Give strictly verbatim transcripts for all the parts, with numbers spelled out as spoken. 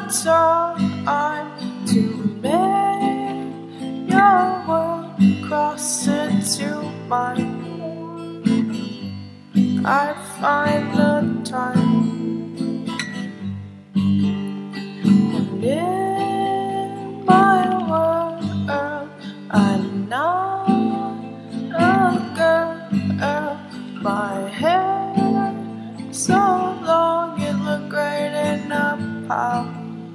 time to make your world cross into mine. I find the time, and in my world I'm not a girl. My hair so long it looked great in a pile.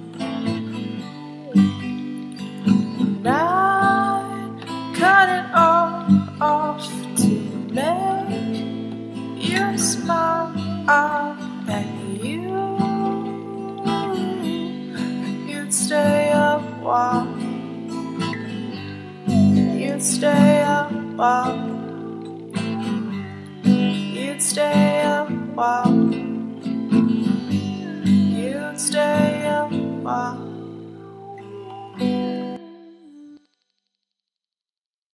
And I cut it all off to make you smile, and you, you'd stay a while, you'd stay a while, you'd stay a while.